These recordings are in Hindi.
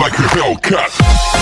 like a Hellcat.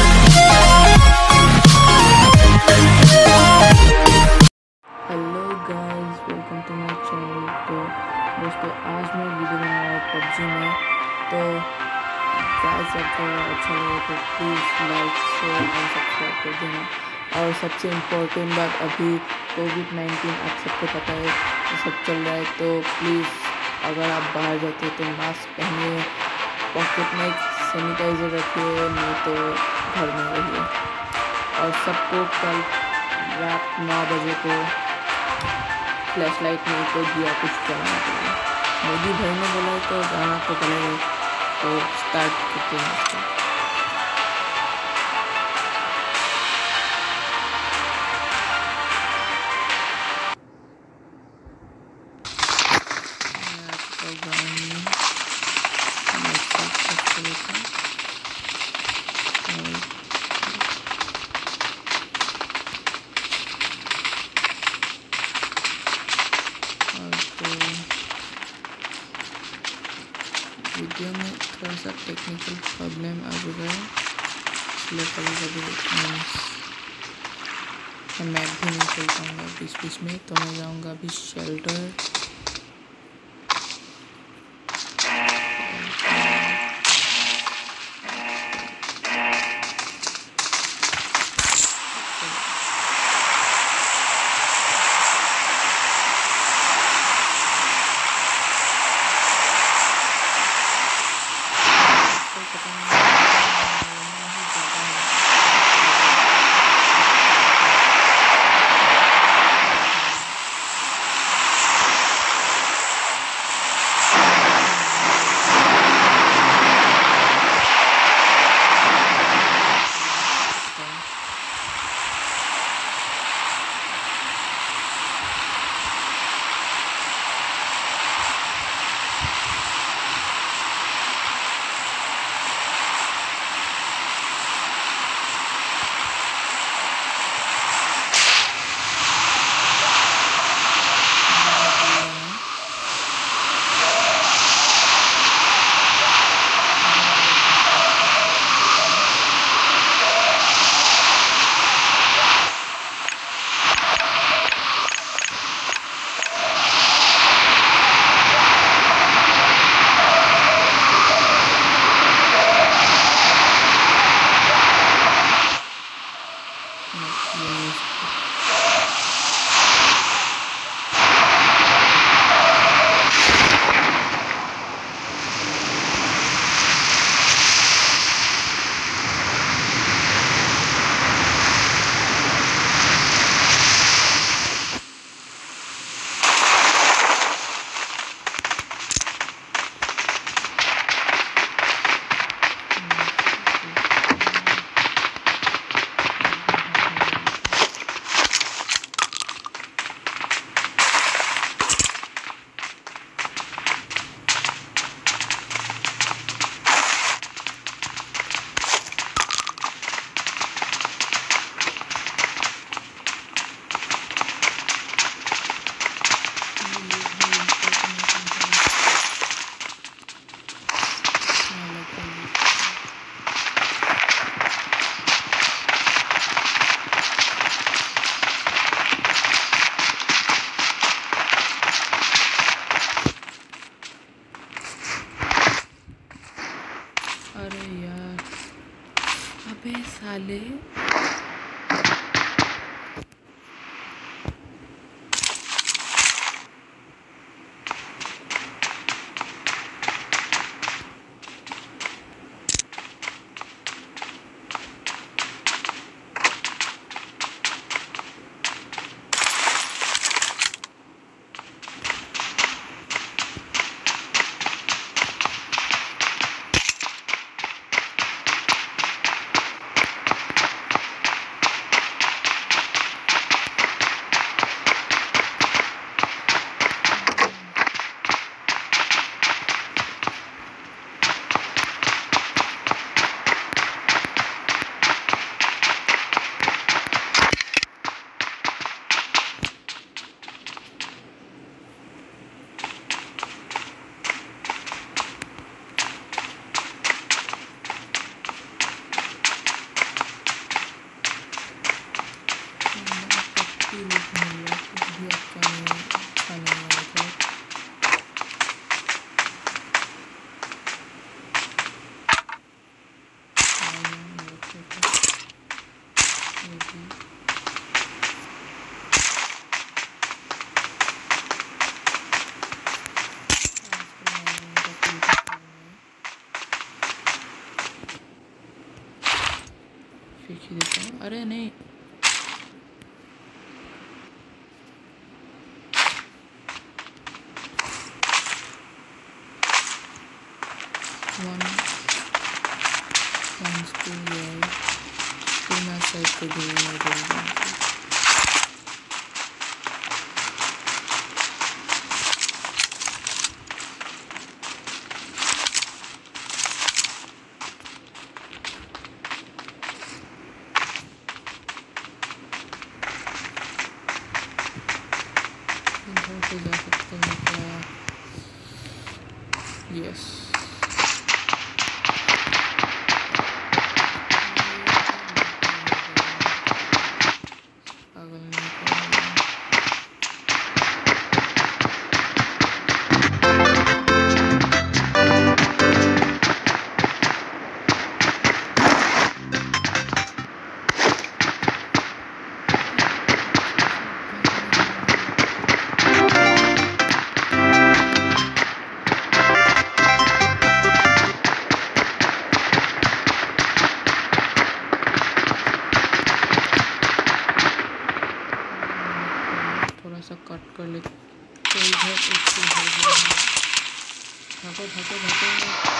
Hello guys, welcome to my channel. तो दोस्तों, आज मैं वीडियो बना रहा हूँ पबजी में। तो गाइस, आपको अच्छा लगे तो please like, share and subscribe कर देना। और सबसे इम्पोर्टेंट बात, अभी कोविड-19 आप सबको पता है ये सब चल रहा है, तो प्लीज़ अगर आप बाहर जाते हो तो मास्क पहनिए, पॉकेट में सैनिटाइज़र रखिए, नहीं तो घर में रहिए। और सबको कल रात 9 बजे को फ्लैश लाइट नहीं तो दिया कुछ चलाना पड़ेगा। मोदी भाई ने बोला है तो जाना तो पड़ेगा। तो स्टार्ट करते हैं इसको। वीडियो में थोड़ा सा टेक्निकल प्रॉब्लम आ गया है, इसलिए कभी मैं मैप भी नहीं खेल पाऊँगा बीच बीच में। तो मैं जाऊँगा अभी शेल्टर। अरे यार, अबे साले। फेंक ही देता हूँ। अरे नहीं, वन फिर मैं साइड को दूंगा। इधर से जा सकते हैं क्या? यस, पागल नहीं करेंगे। थोड़ा सा कट कर ले। तो इधर एक चीज़ है, भागो भागो भागो।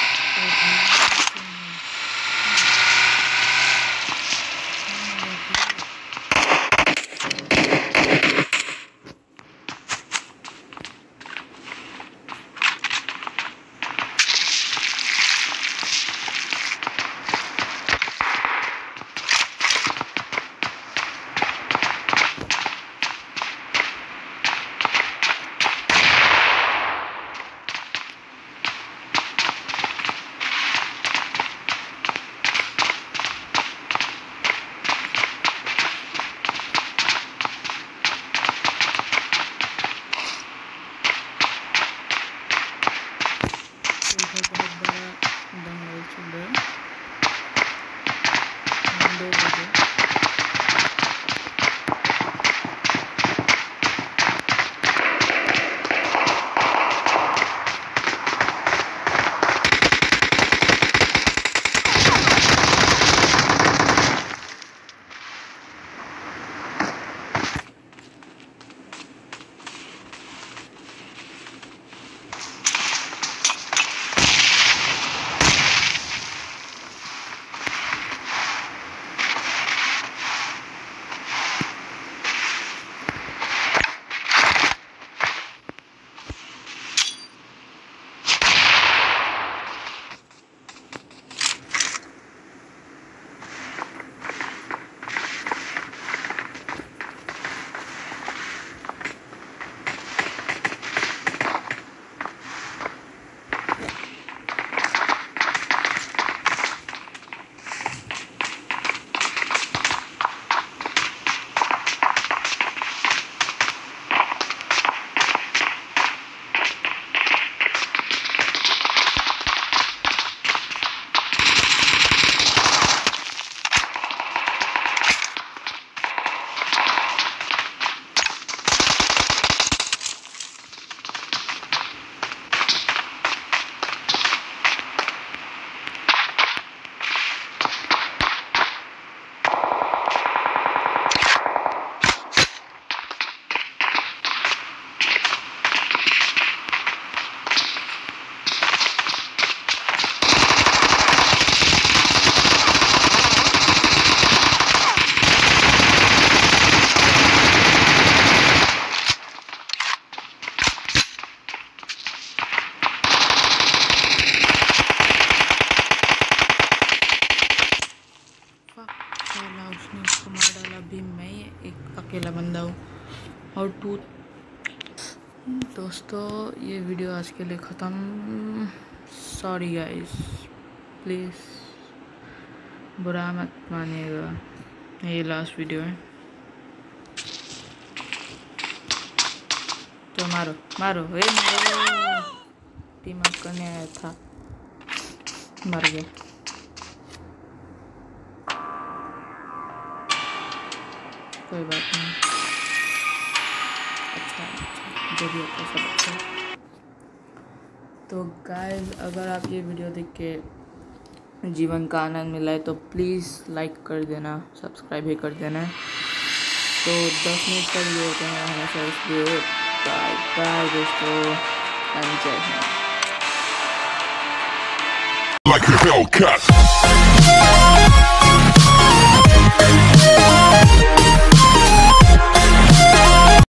बहुत बड़ा दंगल चल रहा है। 2 बजे उसने उसको मार डाला। अभी मैं एक अकेला बंदा हूँ और 2 दोस्तों ये वीडियो आज के लिए ख़त्म। सॉरी गाइस, प्लीज़ बुरा मत मानिएगा, ये लास्ट वीडियो है। तो मारो मारो, मारो, टीम अप करने आया था, मर गया। कोई बात नहीं, अच्छा जो भी होता है सब अच्छा। तो गाइस अगर आप ये वीडियो देख के जीवन का आनंद मिला है तो प्लीज़ लाइक कर देना, सब्सक्राइब भी कर देना। तो 10 मिनट तक ये होते हैं हमेशा, इसलिए बाय बाय दोस्तों, जय हिंद। Like a Hellcat.